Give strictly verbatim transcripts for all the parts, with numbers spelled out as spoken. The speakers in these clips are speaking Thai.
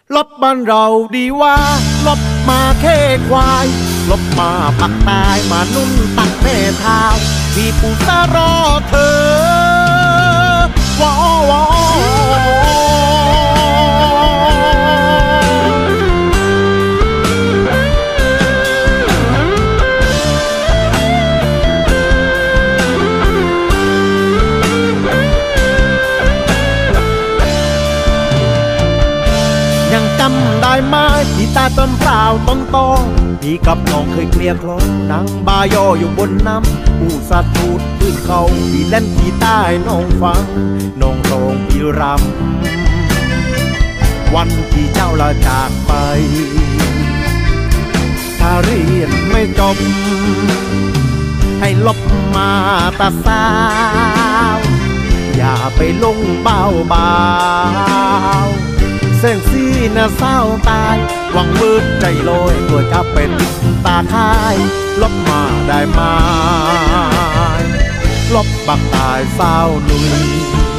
ลบบ้านเราดีว่าลบมาแค่ควายลบมาปักตายมานุ่นตักแม่เท้าพี่ปูซารอเธอวอวอได้ไหมที่ตาต้นเปล่าต้นโตพี่กับน้องเคยเคลียร์คลองดังบายออยู่บนน้ำผู้สัตว์ทูดขึ้นเขาพี่เล่นที่ใต้น้องฟังน้องร้องพี่รำวันที่เจ้าลาจากไปถ้าเรียนไม่จบให้ลบมาตาสาวอย่าไปลงเบาเบาเส้นซีน่ะเศร้าตายหวังมืดใจลอยตัวจะเป็นตาคายลบมาได้ไหมลบบักตายเศร้าหนุ่ย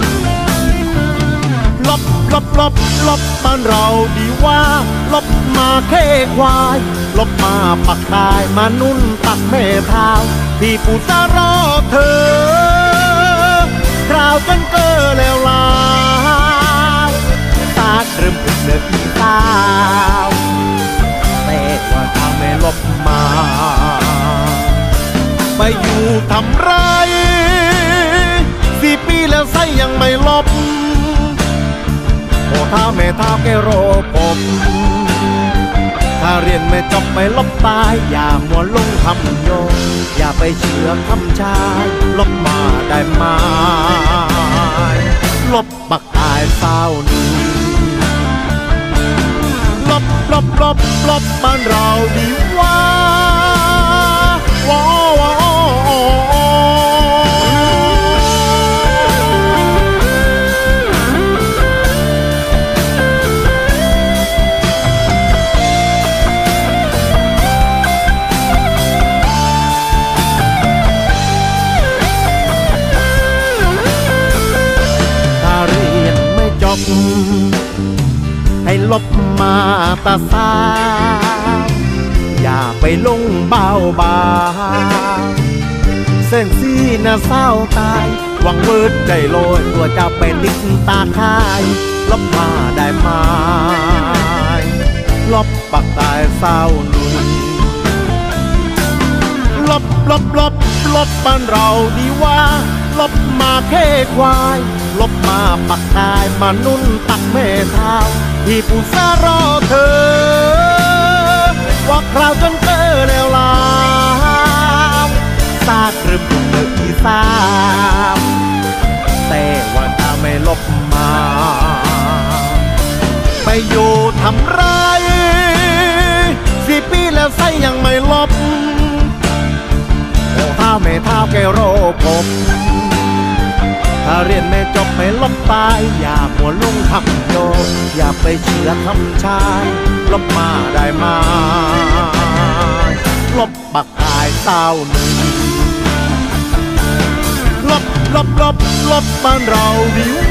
ลบลบลบลบบ้านเราดีว่าลบมาแค่ควายลบมาปักตายมานุ่นตักแม่เท้าพี่ปูซารอเธอคราวจนเกิดแล้วลาตาเริ่มเป็นเลือดสาวแต่ว่าทางไม่ลบมาไปอยู่ทำไรสี่ปีแล้วไส้ยังไม่ลบโอ้ถ้าแม่ท้าแกรอผมถ้าเรียนไม่จบไม่ลบตายอย่ามัวลงคำโยนอย่าไปเชื่อคำชายลบมาได้ไหมลบบักตายเศร้าหนึ่งลบลบลบลบบ้านเราดีว่าวอวอถ้าเรียนไม่จบให้ลบมาตาสาวอย่าไปลงเบาบาเส้นซีน่ะเศร้าตายหวังมืดใจลอยตัวจะไปติดตาคายลบมาได้ไหมลบปักตายเศร้าหนุ่ยลบลบลบลบบ้านเราดีว่าลบมาแค่ควายลบมาปักตายมานุ่นตักแม่เท้าพี่ปูซารอเธอว่าคราวจนเจอแล้วลาซากรึมเลิกที่สามแต่ว่าถ้าไม่ลบมาไปอยู่ทำไรสี่ปีแล้วไส้ยังไม่ลบโอ้ถ้าไม่ท้าแกรอผมถ้าเรียนไม่จบไม่ลบตายอย่ามัวลงคำโยนอย่าไปเชื่อคำชายลบมาได้ไหมลบบักตายเศร้าหนึ่งลบลบลบลบบ้านเราดี